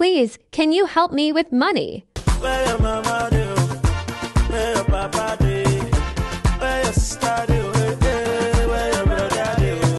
Please, can you help me with money? Where your mama do? Where your papa do?